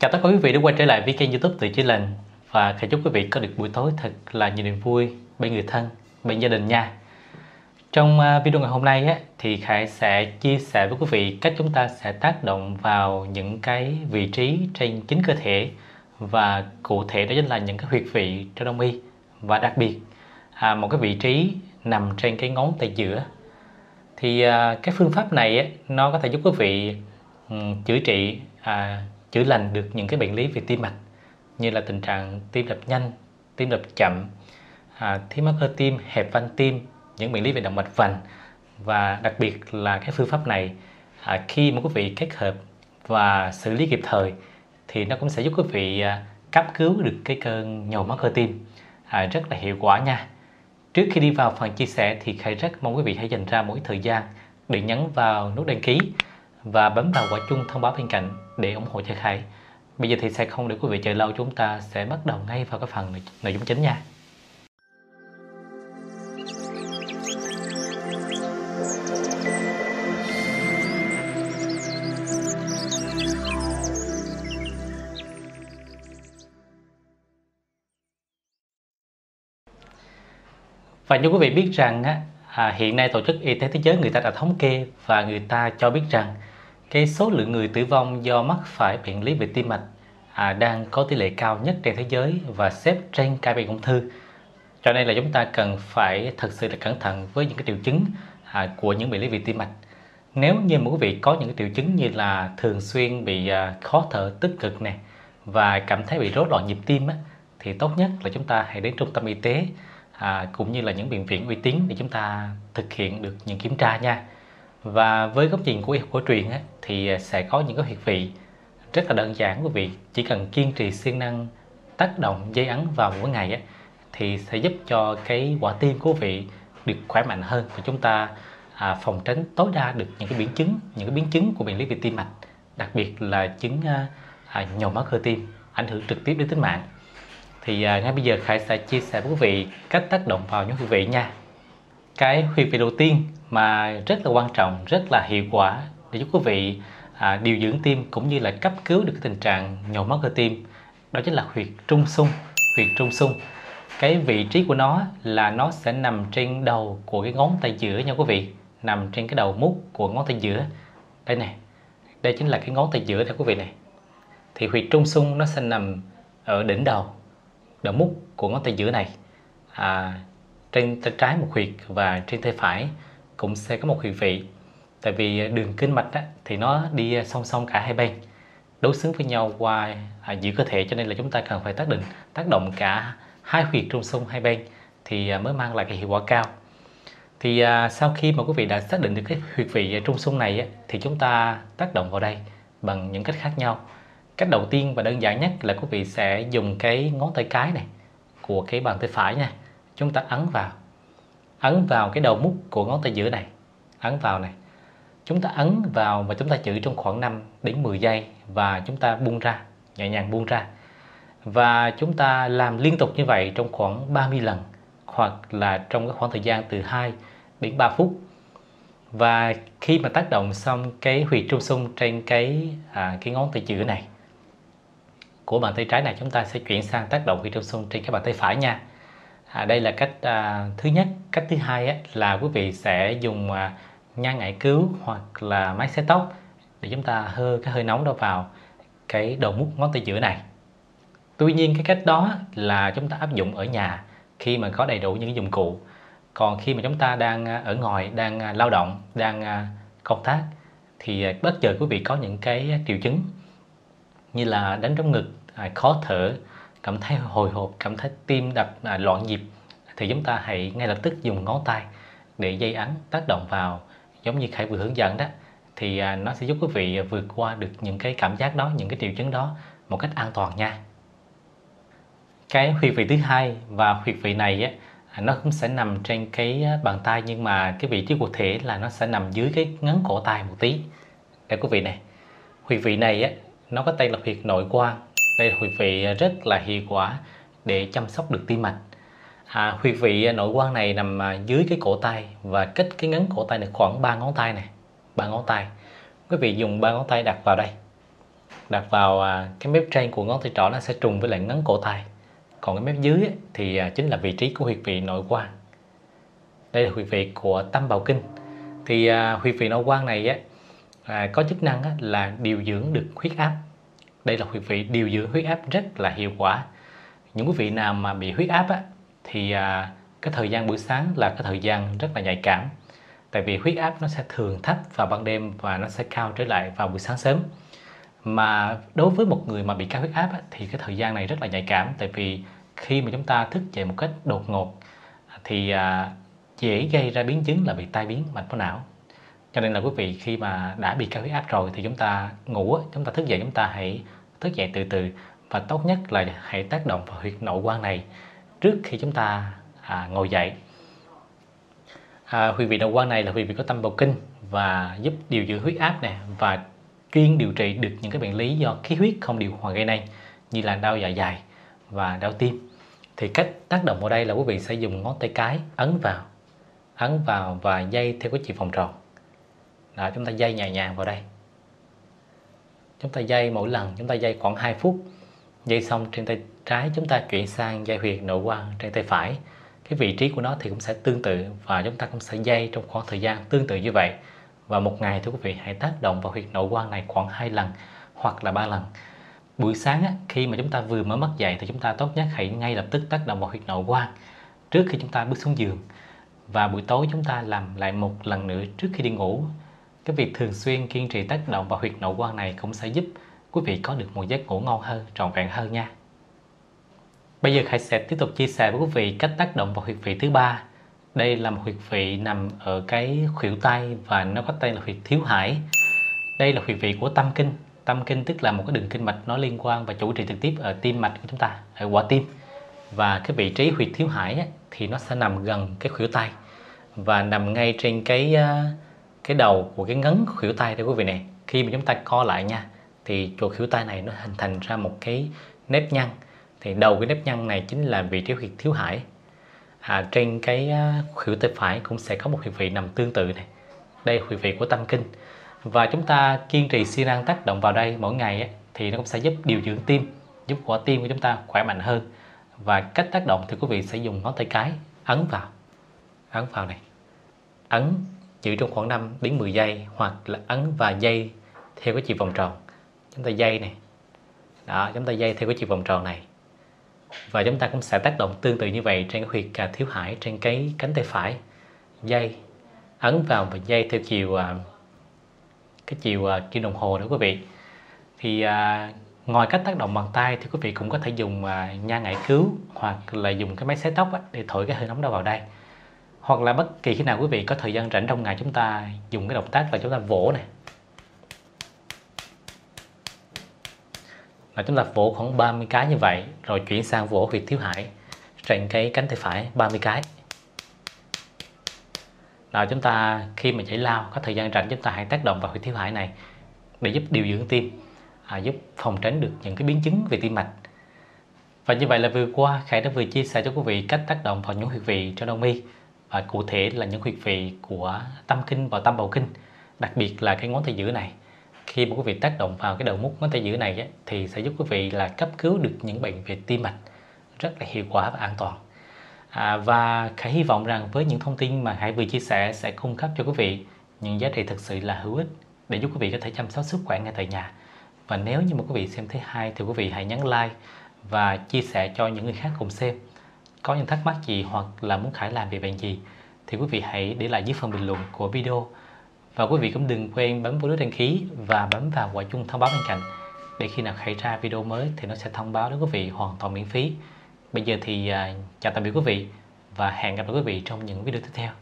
Chào tất cả quý vị đã quay trở lại với kênh YouTube Tự Chữa Lành, và khải chúc quý vị có được buổi tối thật là nhiều niềm vui bên người thân, bên gia đình nha. Trong video ngày hôm nay thì Khải sẽ chia sẻ với quý vị cách chúng ta sẽ tác động vào những cái vị trí trên chính cơ thể, và cụ thể đó chính là những cái huyệt vị trong đông y, và đặc biệt một cái vị trí nằm trên cái ngón tay giữa. Thì cái phương pháp này nó có thể giúp quý vị chữa trị, chữa lành được những cái bệnh lý về tim mạch, như là tình trạng tim đập nhanh, tim đập chậm, thiếu máu cơ tim, hẹp van tim, những bệnh lý về động mạch vành. Và đặc biệt là cái phương pháp này khi mà quý vị kết hợp và xử lý kịp thời thì nó cũng sẽ giúp quý vị cấp cứu được cái cơn nhồi máu cơ tim rất là hiệu quả nha. Trước khi đi vào phần chia sẻ thì Khải rất mong quý vị hãy dành ra mỗi thời gian để nhấn vào nút đăng ký và bấm vào quả chuông thông báo bên cạnh để ủng hộ cho Khải. Bây giờ thì sẽ không để quý vị chờ lâu, chúng ta sẽ bắt đầu ngay vào cái phần nội dung chính nha. Và như quý vị biết rằng hiện nay Tổ chức Y tế Thế giới người ta đã thống kê và người ta cho biết rằng cái số lượng người tử vong do mắc phải bệnh lý về tim mạch đang có tỷ lệ cao nhất trên thế giới và xếp trên cả bệnh ung thư. Cho nên là chúng ta cần phải thật sự là cẩn thận với những cái triệu chứng của những bệnh lý về tim mạch. Nếu như mà quý vị có những cái triệu chứng như là thường xuyên bị khó thở tức cực này và cảm thấy bị rối loạn nhịp tim thì tốt nhất là chúng ta hãy đến trung tâm y tế cũng như là những bệnh viện uy tín để chúng ta thực hiện được những kiểm tra nha. Và với góc nhìn của y học cổ truyền thì sẽ có những cái huyệt vị rất là đơn giản, quý vị chỉ cần kiên trì siêng năng tác động dây ấn vào mỗi ngày thì sẽ giúp cho cái quả tim của quý vị được khỏe mạnh hơn, và chúng ta phòng tránh tối đa được những cái biến chứng của bệnh lý về tim mạch, đặc biệt là chứng nhồi máu cơ tim ảnh hưởng trực tiếp đến tính mạng. Thì ngay bây giờ Khải sẽ chia sẻ với quý vị cách tác động vào những huyệt vị nha. Cái huyệt vị đầu tiên mà rất là quan trọng, rất là hiệu quả để giúp quý vị điều dưỡng tim cũng như là cấp cứu được cái tình trạng nhồi máu cơ tim, đó chính là huyệt trung xung. Huyệt trung xung, cái vị trí của nó là nó sẽ nằm trên đầu của cái ngón tay giữa nha quý vị, nằm trên cái đầu mút của ngón tay giữa. Đây này, đây chính là cái ngón tay giữa này quý vị này. Thì huyệt trung xung nó sẽ nằm ở đỉnh đầu mút của ngón tay giữa này. Trên tay trái một huyệt và trên tay phải cũng sẽ có một huyệt vị. Tại vì đường kinh mạch thì nó đi song song cả hai bên, đối xứng với nhau qua giữa cơ thể, cho nên là chúng ta cần phải tác động cả hai huyệt trung xung hai bên thì mới mang lại cái hiệu quả cao. Thì sau khi mà quý vị đã xác định được cái huyệt vị trung xung này thì chúng ta tác động vào đây bằng những cách khác nhau. Cách đầu tiên và đơn giản nhất là quý vị sẽ dùng cái ngón tay cái này của cái bàn tay phải nha, chúng ta ấn vào cái đầu mút của ngón tay giữa này, ấn vào này. Chúng ta ấn vào và chúng ta giữ trong khoảng 5 đến 10 giây và chúng ta buông ra, nhẹ nhàng buông ra. Và chúng ta làm liên tục như vậy trong khoảng 30 lần, hoặc là trong cái khoảng thời gian từ 2 đến 3 phút. Và khi mà tác động xong cái huyệt trung xung trên cái ngón tay giữa này của bàn tay trái này, chúng ta sẽ chuyển sang tác động huyệt trung xung trên cái bàn tay phải nha. Đây là cách thứ nhất. Cách thứ hai là quý vị sẽ dùng nhang ngải cứu hoặc là máy sấy tóc để chúng ta cái hơi nóng đó vào cái đầu mút ngón tay giữa này. Tuy nhiên cái cách đó là chúng ta áp dụng ở nhà khi mà có đầy đủ những cái dụng cụ. Còn khi mà chúng ta đang ở ngoài, đang lao động, đang công tác thì bất chợt quý vị có những cái triệu chứng như là đánh trống ngực, khó thở, cảm thấy hồi hộp, cảm thấy tim đập loạn nhịp, thì chúng ta hãy ngay lập tức dùng ngón tay để dây ấn tác động vào giống như Khải vừa hướng dẫn đó, thì nó sẽ giúp quý vị vượt qua được những cái cảm giác đó, những cái triệu chứng đó một cách an toàn nha. Cái huyệt vị thứ hai và huyệt vị này nó cũng sẽ nằm trên cái bàn tay, nhưng mà cái vị trí cụ thể là nó sẽ nằm dưới cái ngấn cổ tay một tí. Đây quý vị này, huyệt vị này nó có tên là huyệt nội quan. Đây là huyệt vị rất là hiệu quả để chăm sóc được tim mạch. Huyệt vị nội quan này nằm dưới cái cổ tay và cách cái ngấn cổ tay này khoảng 3 ngón tay này, 3 ngón tay. Quý vị dùng 3 ngón tay đặt vào đây, đặt vào cái mép trên của ngón tay trỏ, nó sẽ trùng với lại ngấn cổ tay. Còn cái mép dưới thì chính là vị trí của huyệt vị nội quan. Đây là huyệt vị của tâm bào kinh. Thì huyệt vị nội quan này có chức năng là điều dưỡng được huyết áp. Đây là huyệt vị điều dưỡng huyết áp rất là hiệu quả. Những quý vị nào mà bị huyết áp thì cái thời gian buổi sáng là cái thời gian rất là nhạy cảm. Tại vì huyết áp nó sẽ thường thấp vào ban đêm và nó sẽ cao trở lại vào buổi sáng sớm. Mà đối với một người mà bị cao huyết áp thì cái thời gian này rất là nhạy cảm. Tại vì khi mà chúng ta thức dậy một cách đột ngột thì dễ gây ra biến chứng là bị tai biến mạch máu não. Cho nên là quý vị khi mà đã bị cao huyết áp rồi thì chúng ta ngủ, chúng ta thức dậy, chúng ta hãy thức dậy từ từ, và tốt nhất là hãy tác động vào huyệt nội quan này trước khi chúng ta ngồi dậy. Huyệt vị nội quan này là huyệt vị có tâm bào kinh và giúp điều dưỡng huyết áp này, và chuyên điều trị được những cái bệnh lý do khí huyết không điều hòa gây nên như là đau dạ dày và đau tim. Thì cách tác động vào đây là quý vị sẽ dùng ngón tay cái ấn vào và day theo cái chiều vòng tròn. Đó, chúng ta day nhẹ nhàng vào đây. Chúng ta day mỗi lần chúng ta day khoảng 2 phút. Day xong trên tay trái chúng ta chuyển sang day huyệt nội quan trên tay phải. Cái vị trí của nó thì cũng sẽ tương tự, và chúng ta cũng sẽ day trong khoảng thời gian tương tự như vậy. Và một ngày thì quý vị hãy tác động vào huyệt nội quan này khoảng 2 lần hoặc là 3 lần. Buổi sáng khi mà chúng ta vừa mở mắt dậy thì chúng ta tốt nhất hãy ngay lập tức tác động vào huyệt nội quan trước khi chúng ta bước xuống giường. Và buổi tối chúng ta làm lại một lần nữa trước khi đi ngủ. Cái việc thường xuyên kiên trì tác động vào huyệt nội quan này cũng sẽ giúp quý vị có được một giấc ngủ ngon hơn, trọn vẹn hơn nha. Bây giờ Khải sẽ tiếp tục chia sẻ với quý vị cách tác động vào huyệt vị thứ ba. Đây là một huyệt vị nằm ở cái khuỷu tay và nó có tên là huyệt thiếu hải. Đây là huyệt vị của tâm kinh. Tâm kinh tức là một cái đường kinh mạch nó liên quan và chủ trì trực tiếp ở tim mạch của chúng ta, ở quả tim. Và cái vị trí huyệt thiếu hải thì nó sẽ nằm gần cái khuỷu tay và nằm ngay trên cái đầu của cái ngấn khuỷu tay đây quý vị này. Khi mà chúng ta co lại nha, thì chỗ khuỷu tay này nó hình thành ra một cái nếp nhăn. Thì đầu cái nếp nhăn này chính là vị trí huyệt thiếu hải. Trên cái khuỷu tay phải cũng sẽ có một huyệt vị nằm tương tự này. Đây là huyệt vị của tâm kinh. Và chúng ta kiên trì siêng năng tác động vào đây mỗi ngày thì nó cũng sẽ giúp điều dưỡng tim, giúp quả tim của chúng ta khỏe mạnh hơn. Và cách tác động thì quý vị sẽ dùng ngón tay cái ấn vào này, ấn giữ trong khoảng 5 đến 10 giây, hoặc là ấn và day theo cái chiều vòng tròn. Chúng ta day này, đó, chúng ta day theo cái chiều vòng tròn này. Và chúng ta cũng sẽ tác động tương tự như vậy trên cái huyệt thiếu hải trên cái cánh tay phải. Day, ấn vào và day theo chiều kim đồng hồ đó quý vị. Thì ngoài cách tác động bằng tay thì quý vị cũng có thể dùng nha ngải cứu, hoặc là dùng cái máy sấy tóc để thổi cái hơi nóng đó vào đây. Hoặc là bất kỳ khi nào quý vị có thời gian rảnh trong ngày, chúng ta dùng cái động tác là chúng ta vỗ này. Là chúng ta vỗ khoảng 30 cái như vậy, rồi chuyển sang vỗ huyệt thiếu hải trên cái cánh tay phải 30 cái. Rồi chúng ta khi mà giải lao có thời gian rảnh, chúng ta hãy tác động vào huyệt thiếu hải này để giúp điều dưỡng tim, giúp phòng tránh được những cái biến chứng về tim mạch. Và như vậy là vừa qua Khải đã vừa chia sẻ cho quý vị cách tác động vào những huyệt vị trong đầu mi, và cụ thể là những huyệt vị của tâm kinh và tâm bào kinh, đặc biệt là cái ngón tay giữa này. Khi mà quý vị tác động vào cái đầu mút ngón tay giữa này thì sẽ giúp quý vị là cấp cứu được những bệnh về tim mạch rất là hiệu quả và an toàn. Và Khải hy vọng rằng với những thông tin mà Khải vừa chia sẻ sẽ cung cấp cho quý vị những giá trị thực sự là hữu ích để giúp quý vị có thể chăm sóc sức khỏe ngay tại nhà. Và nếu như mà quý vị xem thấy hay thì quý vị hãy nhấn like và chia sẻ cho những người khác cùng xem. Có những thắc mắc gì hoặc là muốn Khải làm về bệnh gì thì quý vị hãy để lại dưới phần bình luận của video. Và quý vị cũng đừng quên bấm vào nút đăng ký và bấm vào quả chuông thông báo bên cạnh, để khi nào Khải ra video mới thì nó sẽ thông báo đến quý vị hoàn toàn miễn phí. Bây giờ thì chào tạm biệt quý vị và hẹn gặp lại quý vị trong những video tiếp theo.